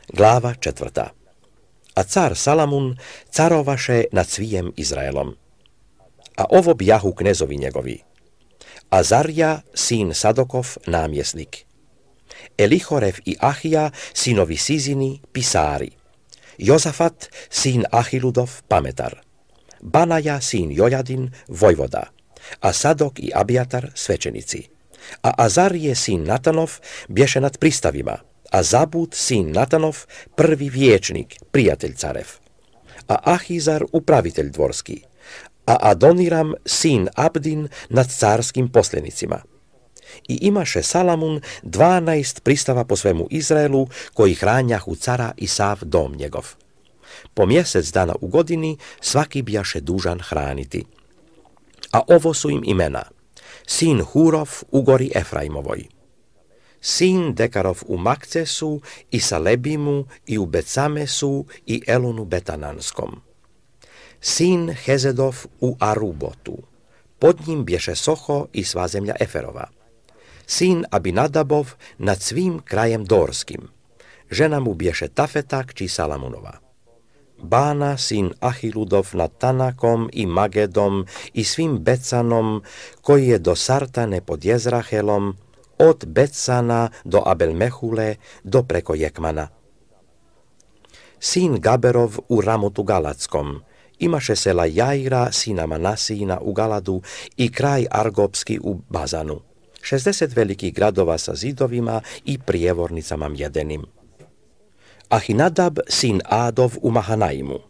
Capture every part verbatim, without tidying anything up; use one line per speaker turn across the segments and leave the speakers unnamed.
Glava četvrta. A car Salamun carovaše nad svijem Izraelom. A ovo bjahu knezovi njegovi. Azarja, sin Sadokov, namjesnik. Elihorev i Ahija, sinovi Sizini, pisari. Jozafat, sin Ahiludov, pametar. Banaja, sin Jojadin, vojvoda. A Sadok i Abijatar, svećenici. A Azarije, sin Natanov, bješe nad pristavima. A Zabud, sin Natanov, prvi vječnik, prijatelj carev. A Ahizar, upravitelj dvorski. A Adoniram, sin Abdin, nad carskim poslenicima. I imaše Salamun dvanaest pristava po svemu Izraelu, koji hranjahu cara i sav dom njegov. Po mjesec dana u godini svaki bijaše dužan hraniti. A ovo su im imena: sin Hurov u gori Efraimovoj, sin Dekarov u Makcesu i Salebimu i u Becamesu i Elonu Betananskom, sin Hezedov u Arubotu, pod njim bješe Soho i sva zemlja Eferova, sin Abinadabov nad svim krajem Dorskim, žena mu bješe Tafeta kći Salamunova. Bana, sin Ahiludov nad Tanakom i Magedom i svim Becanom, koji je do Sartane pod Jezrahelom, od Becana do Abelmehule do preko Jekmana. Sin Gaberov u Ramotu Galadskom, imaše sela Jaira, sina Manasijina u Galadu i kraj Argopski u Bazanu, šezdeset velikih gradova sa zidovima i prijevornicama mjedenim. Ahinadab, sin Adov u Mahanaimu,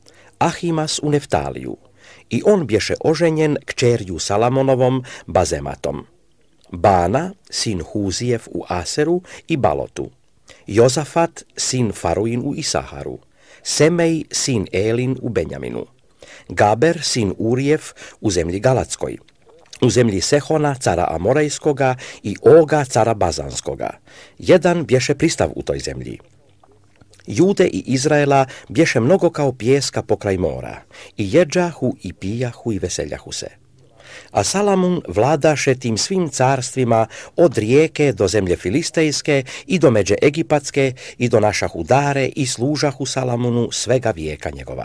Ahimas u Neftaliju, i on bješe oženjen kćerju Salamonovom Bazematom. Bana, sin Huzijev u Aseru i Balotu, Jozafat, sin Faruin u Isaharu, Semej, sin Elin u Benjaminu, Gaber, sin Urijev u zemlji Galatskoj, u zemlji Sehona, cara Amorejskoga i Oga, cara Bazanskoga. Jedan bješe pristav u toj zemlji. Jude i Izraela bješe mnogo kao pijeska pokraj mora, i jeđahu i pijahu i veseljahu se. A Salamun vladaše tim svim carstvima od rijeke do zemlje Filistejske i do međe Egipatske i do našahu dare i služahu Salamunu svega vijeka njegova.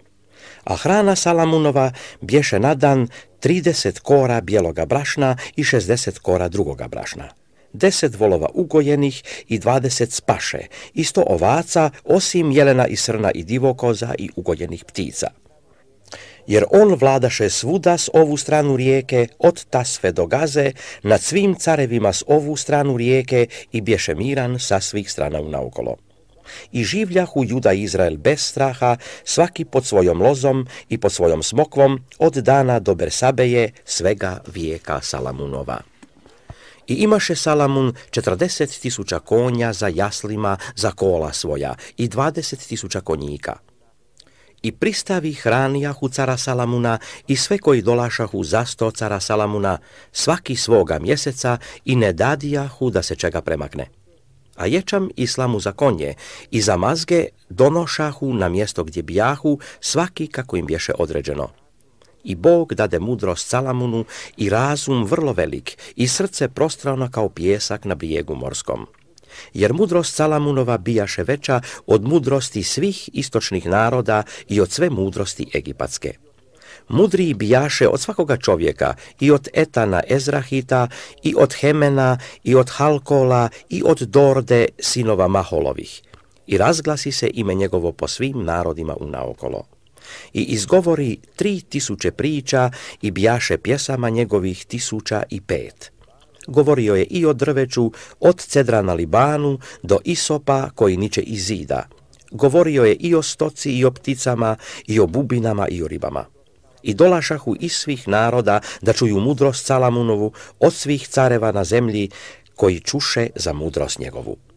A hrana Salamunova bješe na dan trideset kora bijeloga brašna i šezdeset kora drugoga brašna, deset volova ugojenih i dvadeset spaše, i sto ovaca, osim jelena i srna i divokoza i ugojenih ptica. Jer on vladaše svuda s ovu stranu rijeke, od Tasfe do Gaze, nad svim carevima s ovu stranu rijeke i bješe miran sa svih strana unaokolo. I življahu Juda i Izrael bez straha, svaki pod svojom lozom i pod svojom smokvom, od dana do Bersabeje, svega vijeka Salamunova. I imaše Salamun četrdeset tisuća konja za jaslima, za kola svoja, i dvadeset tisuća konjika. I pristavi hranijahu cara Salamuna i sve koji dolašahu za sto cara Salamuna, svaki svoga mjeseca, i ne dadijahu da se čega premakne. A ječam islamu za konje i za mazge donošahu na mjesto gdje bijahu, svaki kako im bješe određeno. I Bog dade mudrost Salamunu i razum vrlo velik i srce prostrano kao pijesak na brijegu morskom. Jer mudrost Salamunova bijaše veća od mudrosti svih istočnih naroda i od sve mudrosti egipatske. Mudriji bijaše od svakoga čovjeka, i od Etana Ezrahita, i od Hemena, i od Halkola, i od Dorde, sinova Maholovih. I razglasi se ime njegovo po svim narodima unaokolo. I izgovori tri tisuće priča i bijaše pjesama njegovih tisuća i pet. Govorio je i o drveću, od cedra na Libanu do isopa koji niče iz zida. Govorio je i o stoci i o pticama, i o bubinama i o ribama. I dolašahu iz svih naroda da čuju mudrost Salamunovu od svih careva na zemlji, koji čuše za mudrost njegovu.